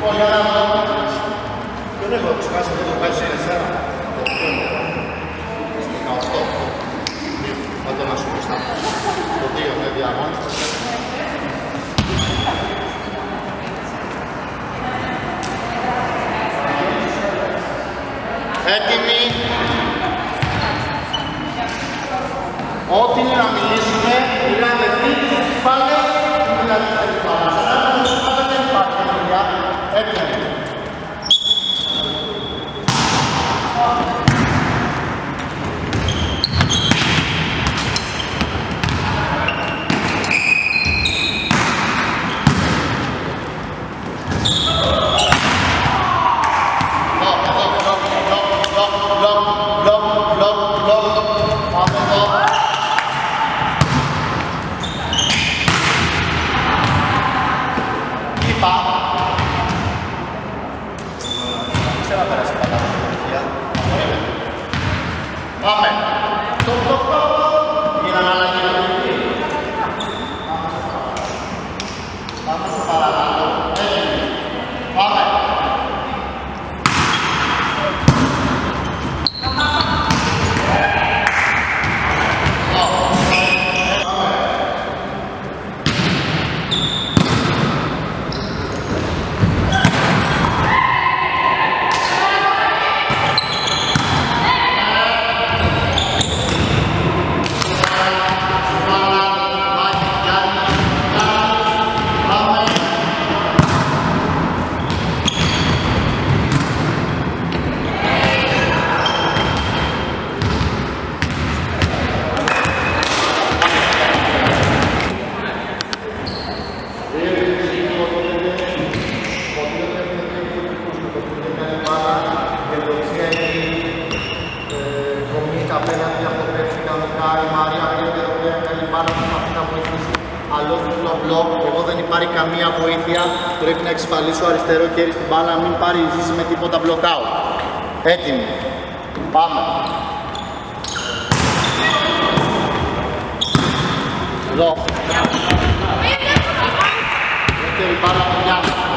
Δεν έχω ξεχάσει αυτό το πέρσι 4. Στο 18. Θα το να σου μπροστά. Στο 2 με διαγώνιστες. Έτοιμοι. Ό,τι είναι να μιλήσουμε, μιλάμε δίπλα στις πάλες, μιλάμε στις πάλες. Αν δεν υπάρχει, δεν υπάρχει δουλειά. Έτοιμοι. Πάμε. Στο πρώτο γίνανε αλλαγή. Πάμε στο παρακάτω. Πάμε. Απέναντι από το πέφτει κανονικά η Μαρία Πίτερ, η οποία κάνει πάρα προσπαθεί να βοηθήσει. Αλλιώς το μπλοκ, εδώ δεν υπάρχει καμία βοήθεια. Πρέπει να εξασφαλίσω αριστερό χέρι στην μπάλα, να μην πάρει η Ζήση με τίποτα blockout. Έτοιμοι. Πάμε. Εδώ. Δεύτερη μπάλα από Γιάννη.